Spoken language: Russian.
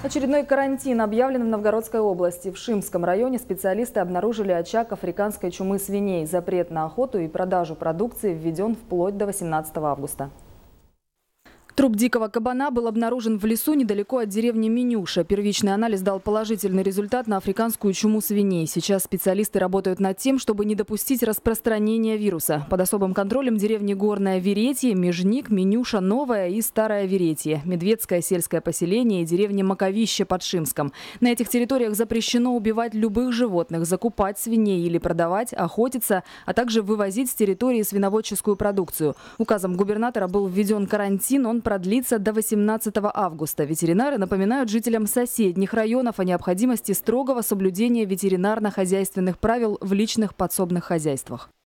Очередной карантин объявлен в Новгородской области. В Шимском районе специалисты обнаружили очаг африканской чумы свиней. Запрет на охоту и продажу продукции введен вплоть до 18 августа. Труп дикого кабана был обнаружен в лесу недалеко от деревни Менюша. Первичный анализ дал положительный результат на африканскую чуму свиней. Сейчас специалисты работают над тем, чтобы не допустить распространения вируса. Под особым контролем деревни Горное Веретье, Межник, Менюша, Новая и Старое Веретье, Медведское сельское поселение и деревня Маковище под Шимском. На этих территориях запрещено убивать любых животных, закупать свиней или продавать, охотиться, а также вывозить с территории свиноводческую продукцию. Указом губернатора был введен карантин, он продлится до 18 августа. Ветеринары напоминают жителям соседних районов о необходимости строгого соблюдения ветеринарно-хозяйственных правил в личных подсобных хозяйствах.